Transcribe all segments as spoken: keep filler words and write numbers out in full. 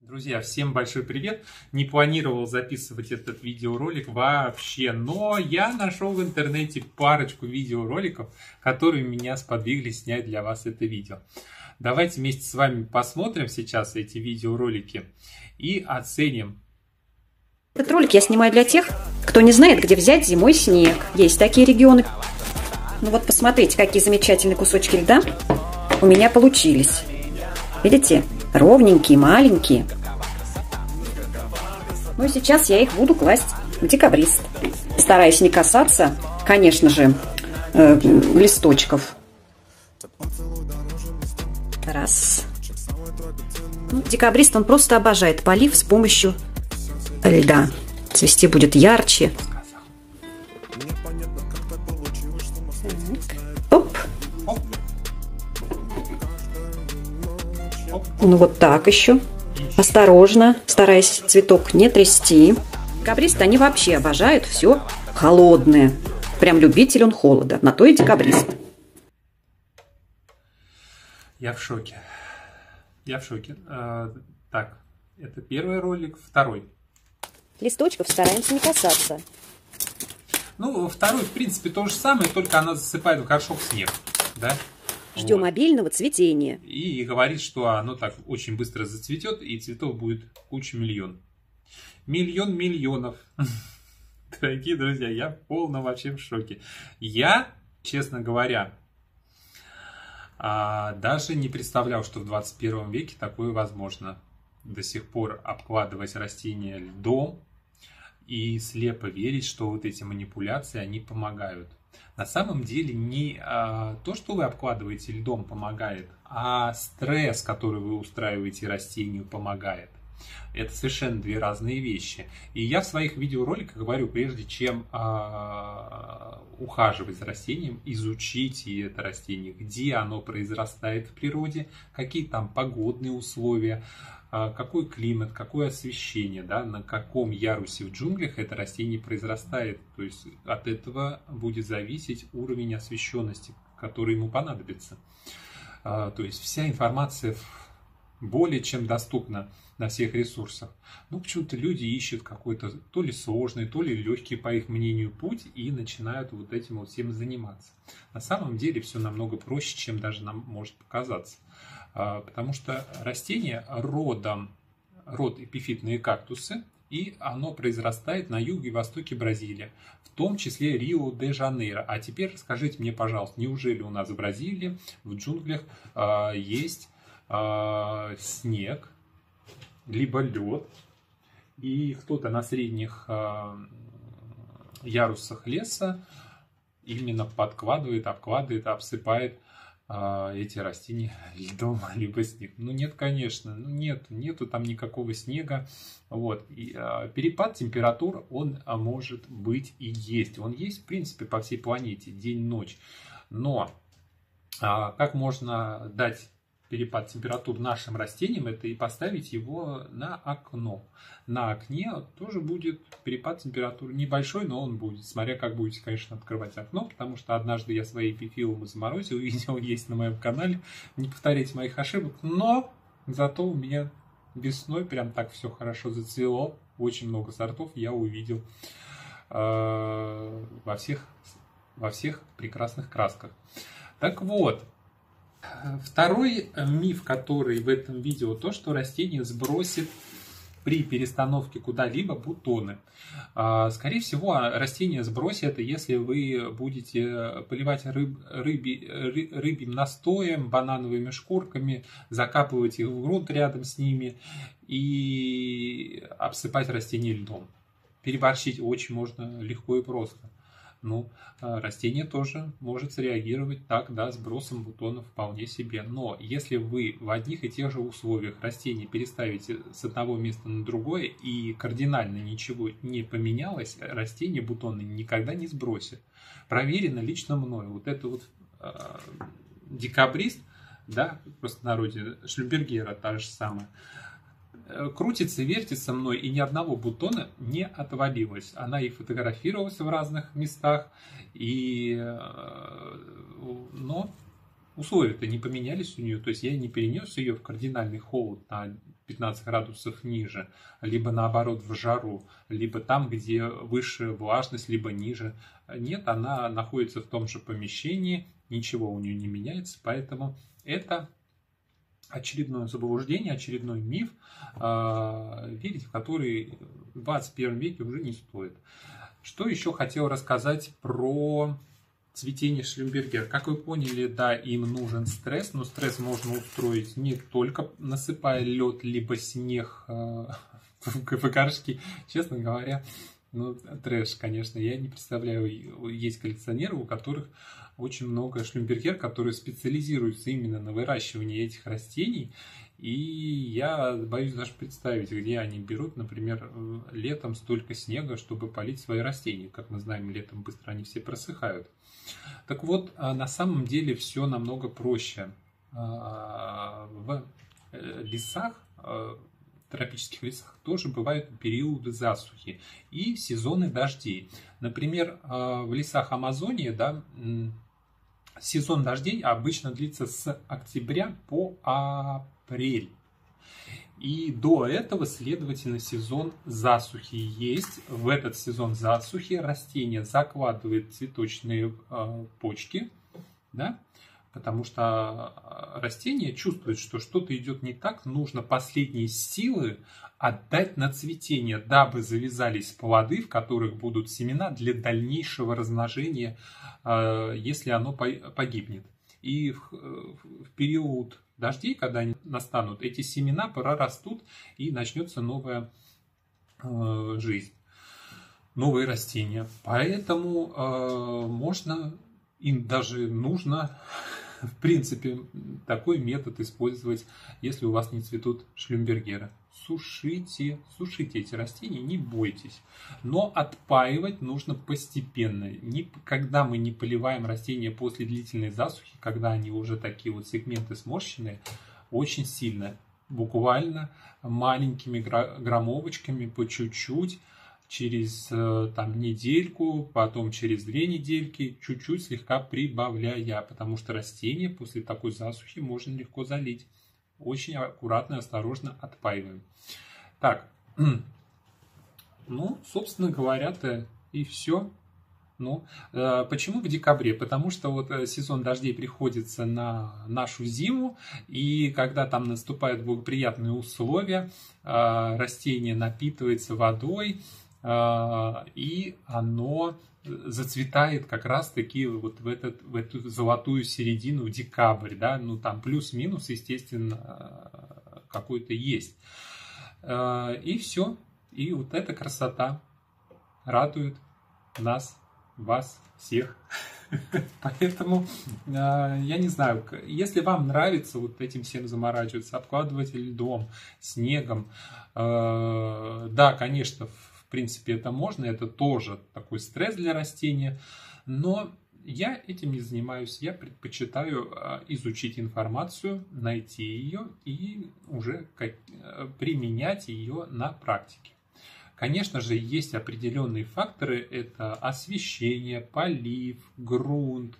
Друзья, всем большой привет! Не планировал записывать этот видеоролик вообще, но я нашел в интернете парочку видеороликов, которые меня сподвигли снять для вас это видео. Давайте вместе с вами посмотрим сейчас эти видеоролики и оценим. Этот ролик я снимаю для тех, кто не знает, где взять зимой снег. Есть такие регионы. Ну вот посмотрите, какие замечательные кусочки льда у меня получились. Видите? Ровненькие, маленькие. Ну и сейчас я их буду класть в декабрист. Стараюсь не касаться, конечно же, э, листочков. Раз. Ну, декабрист, он просто обожает полив с помощью льда. Цвести будет ярче. Оп. Ну вот так еще. Осторожно, стараясь цветок не трясти. Декабристы, они вообще обожают все холодное. Прям любитель он холода. На то и декабрист. Я в шоке. Я в шоке. А, так, это первый ролик. Второй. Листочков стараемся не касаться. Ну, второй, в принципе, то же самое, только она засыпает в горшок снег. Да? Ждем Вот. обильного цветения. И говорит, что оно так очень быстро зацветет, и цветов будет куча миллион. Миллион миллионов. Дорогие друзья, я в полном вообще в шоке. Я, честно говоря, даже не представлял, что в двадцать первом веке такое возможно. До сих пор обкладывать растения льдом и слепо верить, что вот эти манипуляции, они помогают. На самом деле не а, то, что вы обкладываете льдом, помогает, а стресс, который вы устраиваете растению, помогает. Это совершенно две разные вещи. И я в своих видеороликах говорю, прежде чем а, ухаживать за растением, изучите это растение, где оно произрастает в природе, какие там погодные условия, какой климат, какое освещение, да, на каком ярусе в джунглях это растение произрастает. То есть от этого будет зависеть уровень освещенности, который ему понадобится. То есть вся информация более чем доступна на всех ресурсах. Но почему-то люди ищут какой-то то ли сложный, то ли легкий, по их мнению, путь и начинают вот этим вот всем заниматься. На самом деле все намного проще, чем даже нам может показаться. Потому что растение родом, род эпифитные кактусы, и оно произрастает на юге и востоке Бразилии, в том числе Рио-де-Жанейро. А теперь скажите мне, пожалуйста, неужели у нас в Бразилии, в джунглях э, есть э, снег, либо лед, и кто-то на средних э, ярусах леса именно подкладывает, обкладывает, обсыпает эти растения льдом либо снег. Ну нет, конечно, ну нет, нету там никакого снега. Вот. И, а, перепад температур, он а, может быть и есть. Он есть, в принципе, по всей планете, день-ночь. Но а, как можно дать перепад температур нашим растениям, это и поставить его на окно. На окне тоже будет перепад температур небольшой, но он будет, смотря как будете, конечно, открывать окно, потому что однажды я свои эпифилумы заморозил, видео есть на моем канале, не повторяйте моих ошибок, но зато у меня весной прям так все хорошо зацвело, очень много сортов я увидел э, во всех, во всех прекрасных красках. Так вот, второй миф, который в этом видео, то, что растение сбросит при перестановке куда-либо бутоны. Скорее всего, растение сбросит, если вы будете поливать рыб, рыби, ры, рыбьим настоем, банановыми шкурками, закапывать их в грунт рядом с ними и обсыпать растение льдом. Переборщить очень можно легко и просто. Ну, растение тоже может среагировать так, да, сбросом бутонов вполне себе. Но если вы в одних и тех же условиях растение переставите с одного места на другое и кардинально ничего не поменялось, растение бутоны никогда не сбросит. Проверено лично мной. Вот это вот э, декабрист, да, в простонародье, Шлюбергера та же самая, крутится, вертится мной, и ни одного бутона не отвалилось. Она и фотографировалась в разных местах, и... но условия-то не поменялись у нее, то есть я не перенес ее в кардинальный холод на пятнадцать градусов ниже, либо наоборот в жару, либо там, где выше влажность, либо ниже. Нет, она находится в том же помещении, ничего у нее не меняется, поэтому это очередное заблуждение, очередной миф, верить в который в двадцать первом веке уже не стоит. Что еще хотел рассказать про цветение Шлюмбергера. Как вы поняли, да, им нужен стресс, но стресс можно устроить не только насыпая лед, либо снег э, в горшки. Честно говоря, ну, трэш, конечно. Я не представляю, есть коллекционеры, у которых очень много Шлюмбергер, которые специализируются именно на выращивании этих растений. И я боюсь даже представить, где они берут, например, летом столько снега, чтобы полить свои растения. Как мы знаем, летом быстро они все просыхают. Так вот, на самом деле все намного проще. В лесах, в тропических лесах тоже бывают периоды засухи и сезоны дождей. Например, в лесах Амазонии, да, сезон дождей обычно длится с октября по апрель. И до этого, следовательно, сезон засухи есть. В этот сезон засухи растение закладывает цветочные э, почки, да, потому что растение чувствует, что что-то идет не так, нужно последние силы отдать на цветение, дабы завязались плоды, в которых будут семена для дальнейшего размножения, э, если оно погибнет. И в, в период дождей, когда они настанут, эти семена прорастут и начнется новая э, жизнь, новые растения. Поэтому э, можно, им даже нужно, в принципе, такой метод использовать, если у вас не цветут шлюмбергеры. Сушите, сушите эти растения, не бойтесь. Но отпаивать нужно постепенно. Не, когда мы не поливаем растения после длительной засухи, когда они уже такие вот сегменты сморщенные, очень сильно, буквально маленькими граммовочками, по чуть-чуть, через там, недельку, потом через две недельки, чуть-чуть слегка прибавляя, потому что растение после такой засухи можно легко залить. Очень аккуратно и осторожно отпаиваем. Так, ну, собственно говоря-то и все. Ну, э, почему в декабре? Потому что вот сезон дождей приходится на нашу зиму, и когда там наступают благоприятные условия, э, растение напитывается водой, э, и оно зацветает как раз-таки вот в, этот, в эту золотую середину, в декабрь, да, ну там плюс-минус, естественно, какой-то есть. И все, и вот эта красота радует нас, вас, всех. Поэтому, я не знаю, если вам нравится вот этим всем заморачиваться, обкладывать льдом, снегом, да, конечно, в принципе, это можно, это тоже такой стресс для растения, но я этим не занимаюсь, я предпочитаю изучить информацию, найти ее и уже применять ее на практике. Конечно же, есть определенные факторы, это освещение, полив, грунт,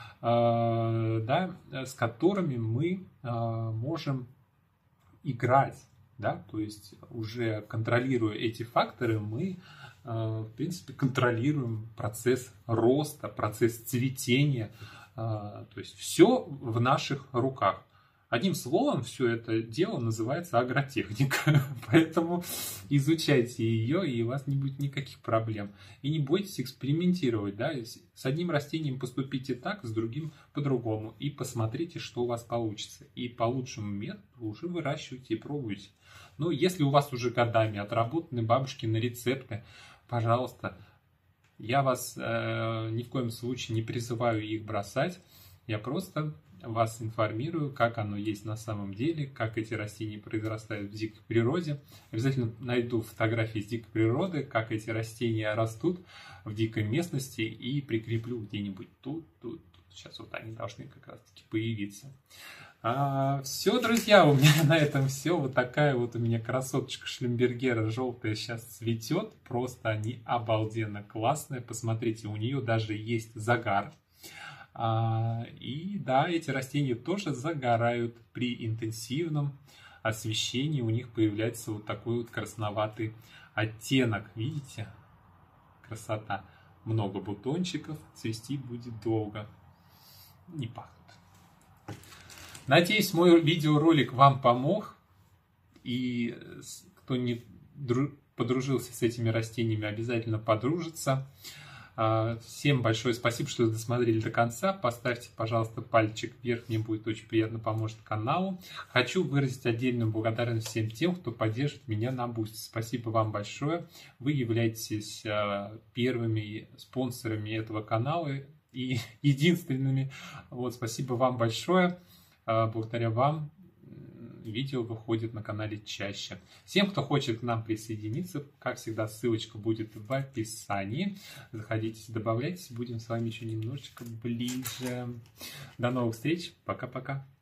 да, с которыми мы можем играть. Да, то есть уже контролируя эти факторы, мы, в принципе, контролируем процесс роста, процесс цветения. То есть все в наших руках. Одним словом, все это дело называется агротехника. Поэтому изучайте ее, и у вас не будет никаких проблем. И не бойтесь экспериментировать. Да? С одним растением поступите так, с другим по-другому. И посмотрите, что у вас получится. И по лучшему методу уже выращивайте и пробуйте. Ну, если у вас уже годами отработаны бабушкины рецепты, пожалуйста, я вас э, ни в коем случае не призываю их бросать. Я просто вас информирую, как оно есть на самом деле, как эти растения произрастают в дикой природе. Обязательно найду фотографии из дикой природы, как эти растения растут в дикой местности, и прикреплю где-нибудь тут, тут. Сейчас вот они должны как раз-таки появиться. А, все, друзья, у меня на этом все. Вот такая вот у меня красоточка Шлюмбергера желтая сейчас цветет. Просто они обалденно классные. Посмотрите, у нее даже есть загар. И да, эти растения тоже загорают при интенсивном освещении. У них появляется вот такой вот красноватый оттенок. Видите? Красота. Много бутончиков, цвести будет долго. Не пахнут. Надеюсь, мой видеоролик вам помог. И кто не подружился с этими растениями, обязательно подружится. Всем большое спасибо, что досмотрели до конца. Поставьте, пожалуйста, пальчик вверх, мне будет очень приятно, поможет каналу. Хочу выразить отдельную благодарность всем тем, кто поддержит меня на Boosty. Спасибо вам большое. Вы являетесь первыми спонсорами этого канала и единственными. Вот, спасибо вам большое. Благодаря вам видео выходит на канале чаще. Всем, кто хочет к нам присоединиться, как всегда, ссылочка будет в описании. Заходите, добавляйтесь, будем с вами еще немножечко ближе. До новых встреч, пока-пока.